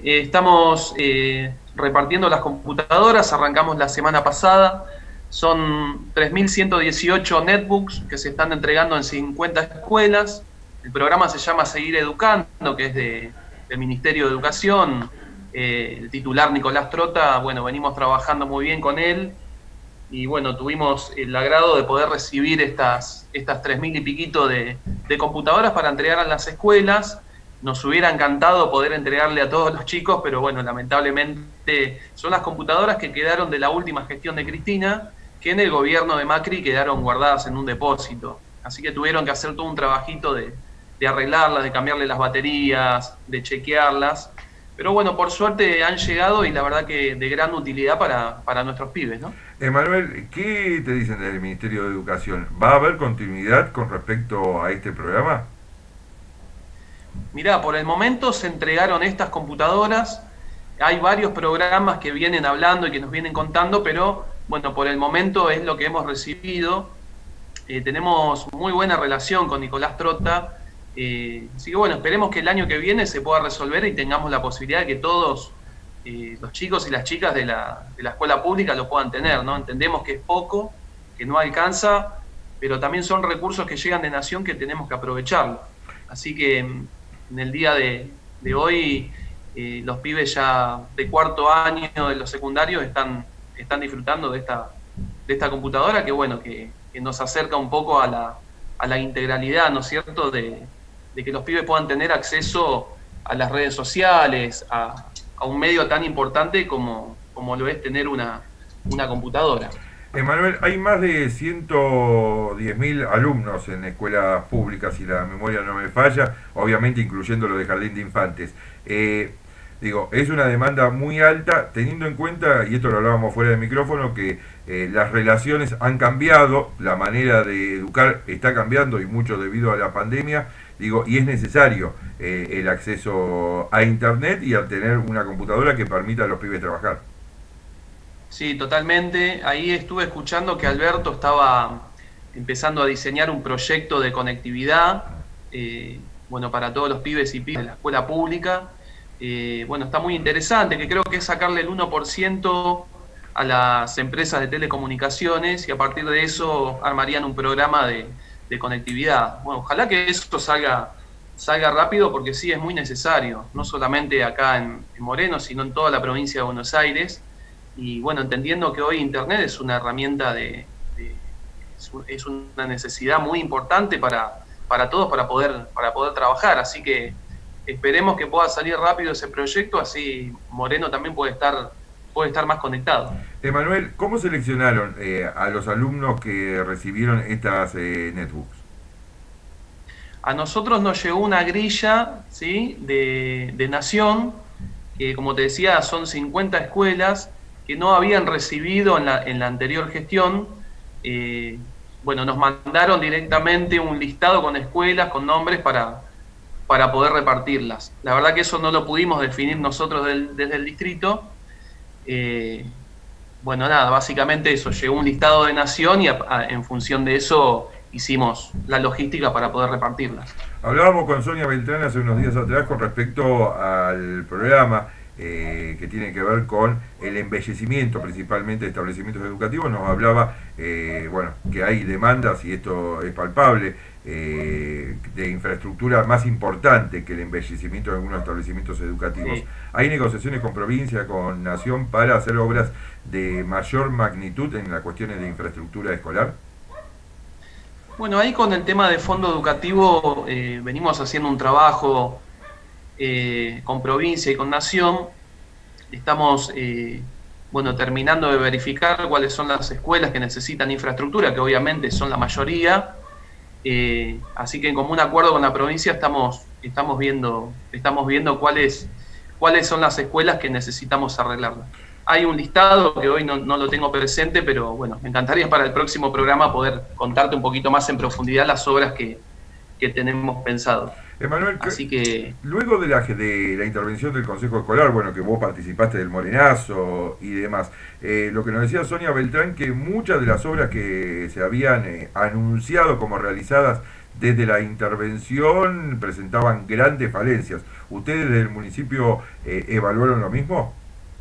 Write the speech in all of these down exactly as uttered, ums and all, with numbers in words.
eh, estamos eh, repartiendo las computadoras, arrancamos la semana pasada, son tres mil ciento dieciocho netbooks que se están entregando en cincuenta escuelas. El programa se llama Seguir Educando, que es de, del Ministerio de Educación. Eh, el titular Nicolás Trota, bueno, venimos trabajando muy bien con él y bueno, tuvimos el agrado de poder recibir estas, estas tres mil y piquito de, de computadoras para entregar a las escuelas. Nos hubiera encantado poder entregarle a todos los chicos, pero bueno, lamentablemente son las computadoras que quedaron de la última gestión de Cristina, que en el gobierno de Macri quedaron guardadas en un depósito. Así que tuvieron que hacer todo un trabajito de, de arreglarlas, de cambiarle las baterías, de chequearlas. Pero bueno, por suerte han llegado y la verdad que de gran utilidad para, para nuestros pibes, ¿no? Emanuel, ¿qué te dicen desde el Ministerio de Educación? ¿Va a haber continuidad con respecto a este programa? Mirá, por el momento se entregaron estas computadoras. Hay varios programas que vienen hablando y que nos vienen contando, pero bueno, por el momento es lo que hemos recibido. Eh, tenemos muy buena relación con Nicolás Trota. Eh, así que bueno, esperemos que el año que viene se pueda resolver y tengamos la posibilidad de que todos eh, los chicos y las chicas de la, de la escuela pública lo puedan tener, ¿no? Entendemos que es poco, que no alcanza, pero también son recursos que llegan de nación que tenemos que aprovecharlo. Así que en el día de, de hoy eh, los pibes ya de cuarto año de los secundarios están, están disfrutando de esta, de esta computadora que bueno, que, que nos acerca un poco a la, a la integralidad, ¿no es cierto?, de, de que los pibes puedan tener acceso a las redes sociales, a, a un medio tan importante como, como lo es tener una, una computadora. Emanuel, hay más de ciento diez mil alumnos en escuelas públicas, si la memoria no me falla, obviamente incluyendo lo de jardín de infantes. Eh, digo, es una demanda muy alta, teniendo en cuenta, y esto lo hablábamos fuera del micrófono, que eh, las relaciones han cambiado, la manera de educar está cambiando y mucho debido a la pandemia. Digo, y es necesario eh, el acceso a internet y a tener una computadora que permita a los pibes trabajar. Sí, totalmente. Ahí estuve escuchando que Alberto estaba empezando a diseñar un proyecto de conectividad, eh, bueno, para todos los pibes y pibas de la escuela pública. Eh, bueno, está muy interesante, que creo que es sacarle el uno por ciento a las empresas de telecomunicaciones y a partir de eso armarían un programa de, de conectividad. Bueno, ojalá que eso salga, salga rápido porque sí es muy necesario, no solamente acá en, en Moreno, sino en toda la provincia de Buenos Aires. Y bueno, entendiendo que hoy Internet es una herramienta de, de es una necesidad muy importante para, para todos para poder, para poder trabajar, así que esperemos que pueda salir rápido ese proyecto, así Moreno también puede estar, puede estar más conectado. Emanuel, ¿cómo seleccionaron eh, a los alumnos que recibieron estas eh, netbooks? A nosotros nos llegó una grilla, ¿sí?, de, de Nación, que como te decía son cincuenta escuelas que no habían recibido en la, en la anterior gestión. Eh, bueno, nos mandaron directamente un listado con escuelas, con nombres para, para poder repartirlas. La verdad que eso no lo pudimos definir nosotros del, desde el distrito. Eh, bueno, nada, básicamente eso, llegó un listado de Nación y a, a, en función de eso hicimos la logística para poder repartirlas. Hablábamos con Sonia Beltrán hace unos días atrás con respecto al programa eh, que tiene que ver con el embellecimiento principalmente de establecimientos educativos. Nos hablaba, eh, bueno, que hay demandas, y esto es palpable, eh, de infraestructura más importante que el embellecimiento de algunos establecimientos educativos. Sí. Hay negociaciones con provincia, con nación, para hacer obras de mayor magnitud en las cuestiones de infraestructura escolar. Bueno, ahí con el tema de fondo educativo eh, venimos haciendo un trabajo eh, con provincia y con nación. Estamos eh, bueno, terminando de verificar cuáles son las escuelas que necesitan infraestructura, que obviamente son la mayoría. Eh, así que en común acuerdo con la provincia estamos, estamos viendo, estamos viendo cuáles, cuáles son las escuelas que necesitamos arreglarlas. Hay un listado que hoy no, no lo tengo presente, pero bueno, me encantaría para el próximo programa poder contarte un poquito más en profundidad las obras que, que tenemos pensado. Emanuel, Así que luego de la, de la intervención del Consejo Escolar, bueno, que vos participaste del Morenazo y demás, eh, lo que nos decía Sonia Beltrán, que muchas de las obras que se habían eh, anunciado como realizadas desde la intervención presentaban grandes falencias. ¿Ustedes del municipio eh, evaluaron lo mismo?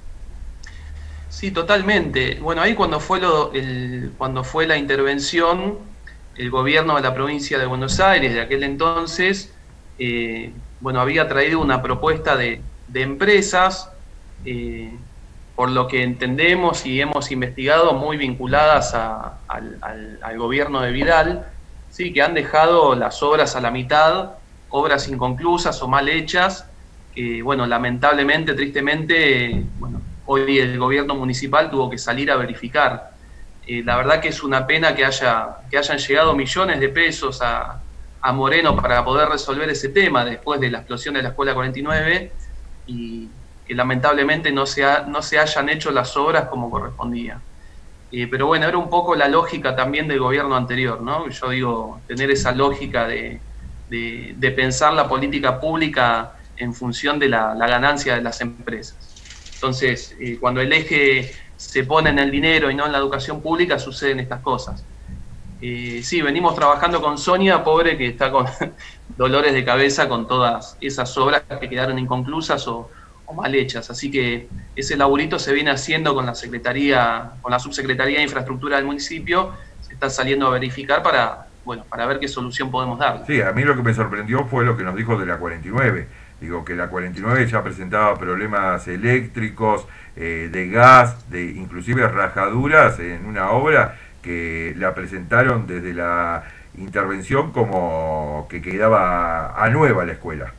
Sí, totalmente. Bueno, ahí cuando fue, lo, el, cuando fue la intervención, el gobierno de la provincia de Buenos Aires de aquel entonces, eh, bueno, había traído una propuesta de, de empresas, eh, por lo que entendemos y hemos investigado, muy vinculadas a, al, al, al gobierno de Vidal, sí, que han dejado las obras a la mitad, obras inconclusas o mal hechas, que, bueno, lamentablemente, tristemente, bueno, hoy el gobierno municipal tuvo que salir a verificar. Eh, la verdad que es una pena que, haya, que hayan llegado millones de pesos a, a Moreno para poder resolver ese tema después de la explosión de la Escuela cuarenta y nueve y que lamentablemente no se, ha, no se hayan hecho las obras como correspondía. Eh, pero bueno, era un poco la lógica también del gobierno anterior, ¿no? Yo digo, tener esa lógica de, de, de pensar la política pública en función de la, la ganancia de las empresas. Entonces, eh, cuando el eje se pone en el dinero y no en la educación pública, suceden estas cosas. Eh, sí, venimos trabajando con Sonia, pobre, que está con dolores de cabeza con todas esas obras que quedaron inconclusas o, o mal hechas. Así que ese laburito se viene haciendo con la Secretaría, con la Subsecretaría de Infraestructura del municipio, se está saliendo a verificar para, bueno, para ver qué solución podemos darle. Sí, a mí lo que me sorprendió fue lo que nos dijo de la cuarenta y nueve. Digo, que la cuarenta y nueve ya presentaba problemas eléctricos, eh, de gas, de inclusive rajaduras en una obra que la presentaron desde la intervención como que quedaba a nueva la escuela.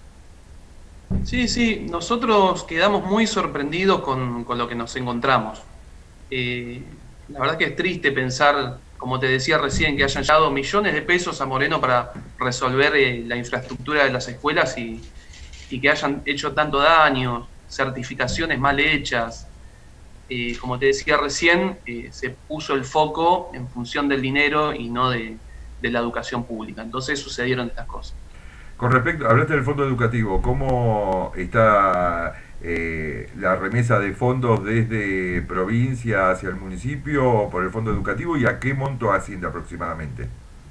Sí, sí, nosotros quedamos muy sorprendidos con, con lo que nos encontramos. Eh, la verdad que es triste pensar, como te decía recién, que hayan llegado millones de pesos a Moreno para resolver eh, la infraestructura de las escuelas y y que hayan hecho tanto daño, certificaciones mal hechas. Eh, como te decía recién, eh, se puso el foco en función del dinero y no de, de la educación pública. Entonces sucedieron estas cosas. Con respecto, hablaste del fondo educativo, ¿cómo está eh, la remesa de fondos desde provincia hacia el municipio por el fondo educativo y a qué monto asciende aproximadamente?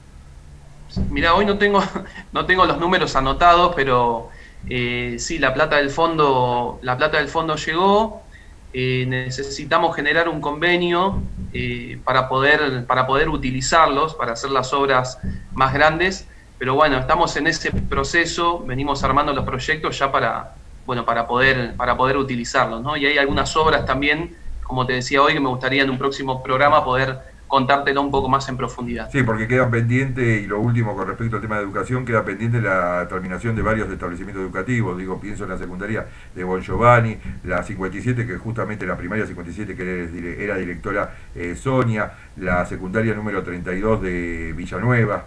Mirá, hoy no tengo, no tengo los números anotados, pero Eh, sí, la plata del fondo, la plata del fondo llegó. Eh, necesitamos generar un convenio eh, para poder, para poder utilizarlos, para hacer las obras más grandes. Pero bueno, estamos en ese proceso, venimos armando los proyectos ya para, bueno, para poder, para poder utilizarlos, ¿no? Y hay algunas obras también, como te decía hoy, que me gustaría en un próximo programa poder contártelo un poco más en profundidad. Sí, porque queda pendiente, y lo último con respecto al tema de educación, queda pendiente la terminación de varios establecimientos educativos. Digo, pienso en la secundaria de Bon Giovanni, la cincuenta y siete, que justamente la primaria cincuenta y siete, que era directora eh, Sonia, la secundaria número treinta y dos de Villanueva.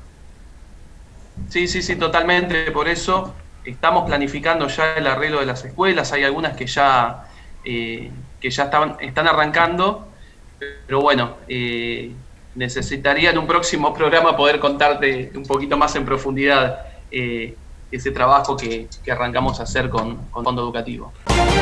Sí, sí, sí, totalmente. Por eso estamos planificando ya el arreglo de las escuelas. Hay algunas que ya, eh, que ya están, están arrancando. Pero bueno, eh, necesitaría en un próximo programa poder contarte un poquito más en profundidad eh, ese trabajo que, que arrancamos a hacer con, con Fondo Educativo.